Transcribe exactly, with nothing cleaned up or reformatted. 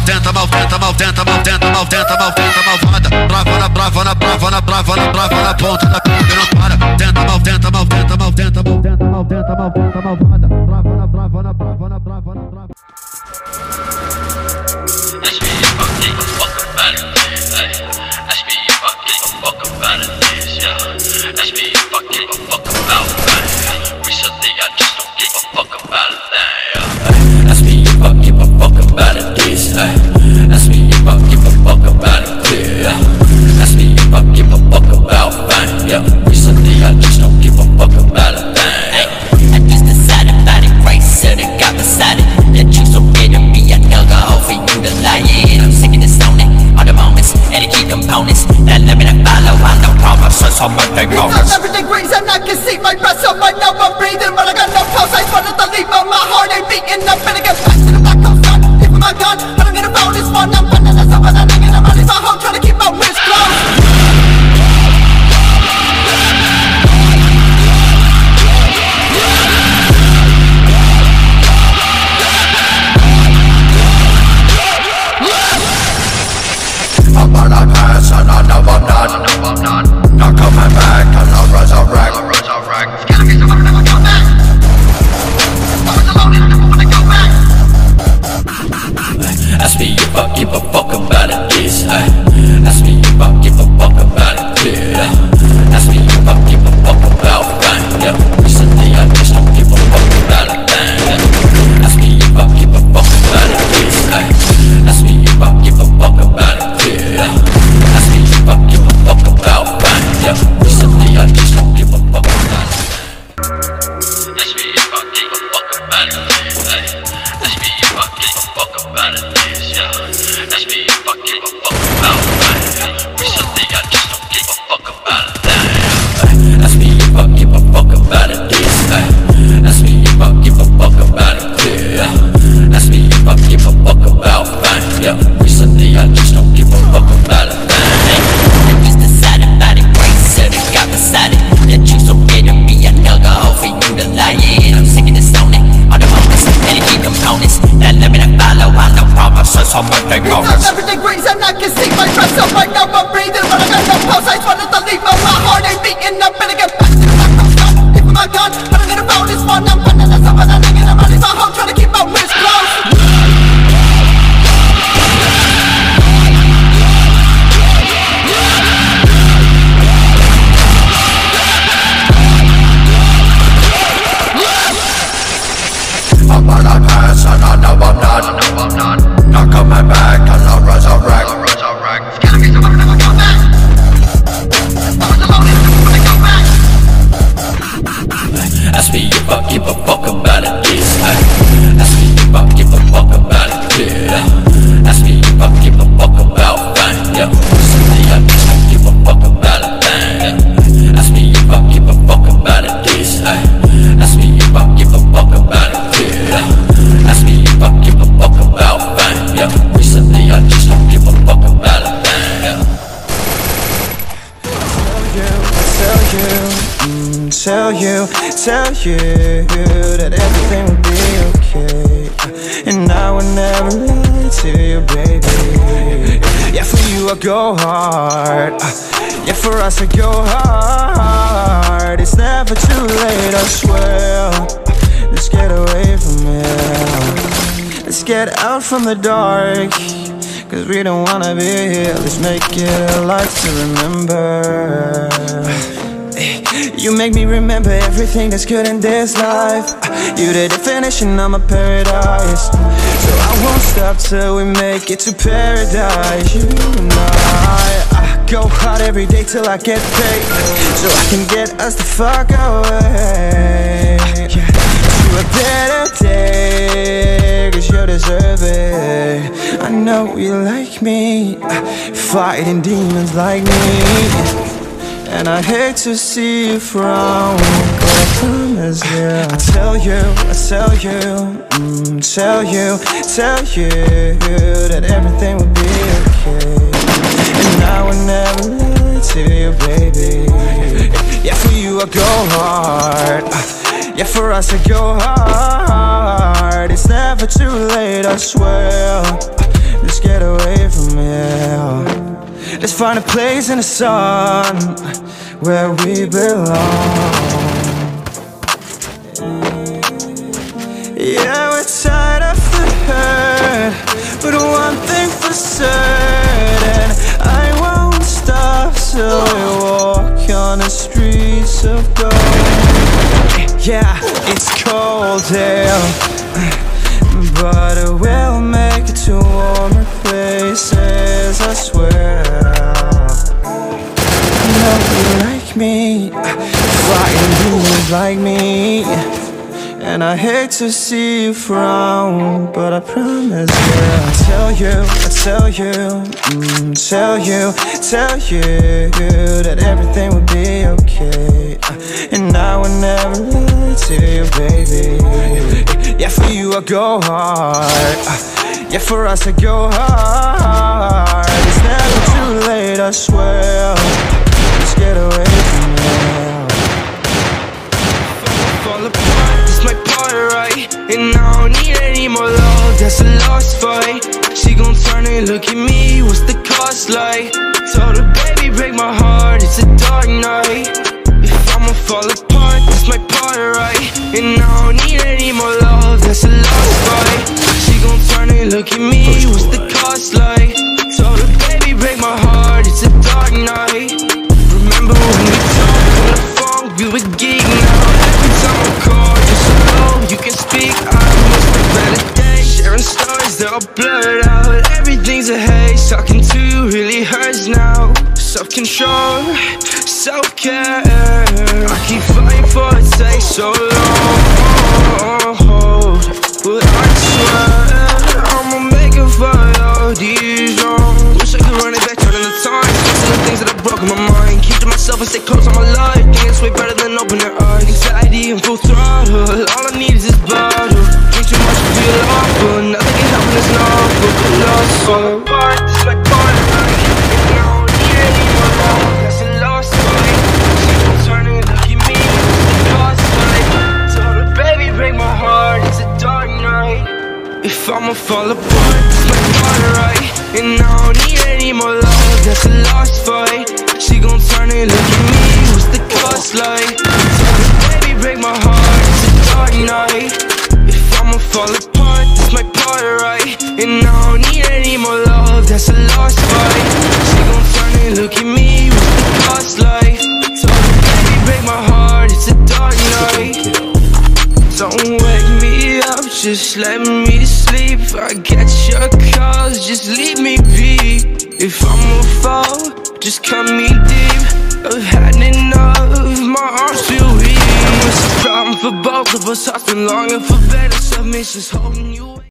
tenta, mal tenta, mal tenta, mal tenta, mal tenta, mal tenta, malvada. Brava na, brava na, brava na, brava na, brava na ponta da pica, não para. Tenta, mal tenta, mal tenta, mal tenta, mal tenta, mal tenta, mal tenta, malvada. Brava na, brava na, brava na, brava na, brava. Ask me if I give a fuck about it, ay. Ask me if I give a fuck about it, yeah. Ask me if I give a fuck about it. Recently I just don't give a fuck about it, yeah. Ask me if I give a fuck about it, this, ay. Ask me if I give a fuck about it, yeah. Ask me if I give a fuck about it, yeah. Recently I just don't give a fuck about it, yeah. I just decided about it, right, so they got beside it. That you so bitter, be a nigga, hope for you to lie, yeah. I'm sick of this on it, all the moments, and the key components. That let me follow, I know problems, so so much they go. Every degrees and I can see my breath, so I know I'm breathing, but I got no pulse. I just wanted to leave, but my heart ain't beating. I'm gonna get back to the black coast gun. If my gun, I don't get a bonus one. I'm running this up and I'm thinking I'm running my home, trying to keep my wrist closed. I'm on a pass and I know I'm not Not coming back and I'll resurrect Gotta get some, I'm never come back. I was alone and I never wanna go back. Ask me if I give a fuck about it, this, ay. Ask me if I give a fuck about it, yeah. Ask me if I give a fuck about it, yeah. Recently I just don't give a fuck about it, yeah. Ask me if I give a fuck about it, this, ay. Ask me if I give a fuck about it, yeah. Ask me if I give a fuck about it, yeah. Recently I just don't give a fuck about it. Ask me if I give a fuck about it, ay. Ask me if I give a fuck about it, yeah. Ask me if I give a fuck about it. Recently I just don't give a fuck about it, yeah. Ask me if I give a fuck about it, this, ay. Ask me if I give a fuck about it, yeah. Ask me if I give a fuck about it, yeah. Recently I just don't give a fuck about it, yeah. I just decided about it, right, so they got beside it. That you so bitter, be a nigga, hope for you to lie, yeah. I'm sick of this on it, all the moments, and the key components. That let me follow, I know problems, so so much they go. Every degrees and I can see my breath, so I know I'm breathing, but I got no pulse. I just wanted to leave, but my heart ain't beating. I'm gonna get back to the black coast gun. If my gun, I don't get a bonus one. I'm running this up and I'm thinking I'm running my home, trying to keep my wrist closed. I'm on a pass and I know I'm not Not coming back and I'll resurrect Gotta get some, I'm never come back. I was alone and I never wanna go back. Ask me if I give a fuck about it, this, ay. Ask me if I give a fuck about it, yeah. Ask me if I give a fuck about it, yeah. Recently I just don't give a fuck about it, yeah. Ask me if I give a fuck about it, this, ay. Ask me if I give a fuck about it, yeah. Ask me if I give a fuck about it, yeah. Recently I just don't give a fuck about it, yeah. Tell you, mm, tell you, tell you that everything will be okay. And I will never lie to you, baby. Yeah, for you I go hard. Yeah, for us I go hard. It's never too late, I swear. Let's get away from here. Let's get out from the dark, cause we don't wanna be here. Let's make it a life to remember. You make me remember everything that's good in this life. You the definition of my paradise. So I won't stop till we make it to paradise. You and I, I go hard every day till I get paid, so I can get us the fuck away to a better day, cause you deserve it. I know you like me, fighting demons like me. And I hate to see you frown, but I promise you I tell you, I tell you, mm, tell you, tell you that everything will be okay. And I will never lie to you, baby. Yeah, for you I go hard. Yeah, for us I go hard. It's never too late, I swear. Let's get away from here. Let's find a place in the sun where we belong. Yeah, we're tired of the hurt, but one thing for certain, I won't stop till we walk on the streets of gold. Yeah, it's cold here, but we'll make it to warmer places, I swear. I know you like me, fighting demons like me, and I hate to see you frown, but I promise you, I'll tell you, I'll tell you, mm, tell you, tell you that everything will be okay, and I will never lie to you, baby. Yeah, for you I go hard, yeah, for us I go hard. It's never too late, I swear. Let's get away from here. Fall apart, this my part, right? And I don't need any more love, that's a lost fight. She gon' turn and look at me, what's the cost like? Told her, baby, break my heart, it's a dark night. If I'ma fall apart, that's my part, right? And I don't need any more love, that's a lost fight. She gon' turn and look at me, what's the cost like? Told her, baby, break my heart, it's a dark night. Remember when we talked on the phone, we were geek now. Every time I call, just so low, you can speak. I must have better days, sharing stories, they're all blurred out. Everything's a haze, talking to you really hurts now. Self-control, self-care, I keep fighting for it, takes so long. But I swear, I'ma make it for all these wrongs. Wish I could run it back, turning the time, fixing the things that I broke in my mind. Keep to myself and stay close on my life. Think it's way better than open their eyes. Anxiety and full throttle, all I need is this bottle. Drink too much to feel awful, nothing can help in this novel. But lost fall apart, this is my part, right? And I don't need any more love, that's a lost fight. She gon' turn and look at me, what's the cost like? Told her, baby, break my heart, it's a dark night. If I'ma fall apart, this my part, right? And I don't need any more love, that's a lost fight. She gon' turn and look at me, what's the cost like? Told her, baby, break my heart, it's a dark night. If I'ma fall apart, this my part, right? And I don't need any more love, that's a lost fight. She gon' turn and look at me, what's the cost like? Told her, baby, break my heart, it's a dark night. Don't wake me up, just let me sleep. I get your calls, just leave me be. If I'ma fall, just cut me deep. I've had enough, my arms feel weak. It's a problem for both of us, I've been longing for better submissions, holding you.